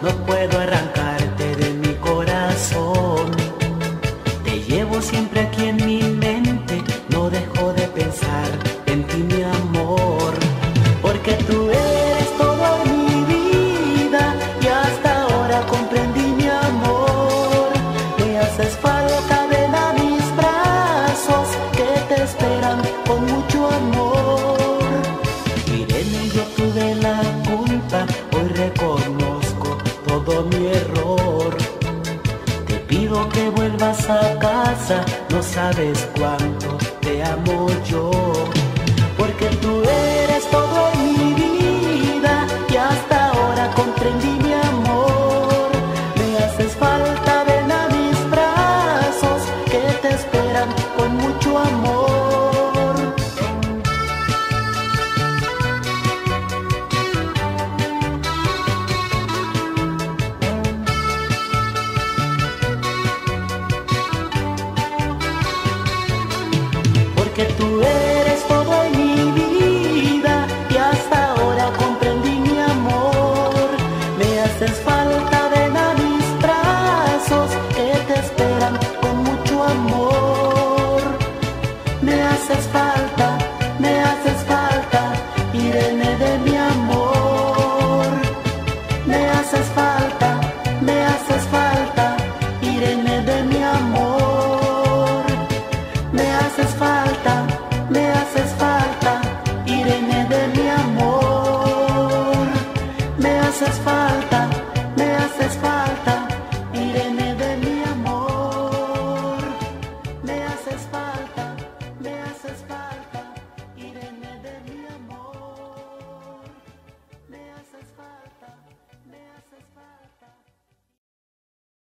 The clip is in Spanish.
no puedo arrancarte de mi corazón. Te llevo siempre aquí en mi mente, no dejo de pensar en ti, mi amor. Porque tú eres todo en mi vida y hasta ahora comprendí, mi amor. Me haces falta, ven a mis brazos que te esperan con mucho amor. Irene, yo tuve la culpa, hoy reconozco todo mi error. Te pido que vuelvas a casa, no sabes cuánto te amo yo. Porque tú eres todo en mi vida y hasta ahora comprendí, mi amor. Me haces falta, ven a mis brazos que te esperan con mucho amor. Porque tú eres todo en mi vida y hasta ahora comprendí, mi amor. Me haces falta, ven a mis brazos que te esperan con mucho amor. Me haces falta, Irene de mi amor. Me haces falta, Irene de mi amor. Me haces falta, Irene de mi amor. Me haces falta.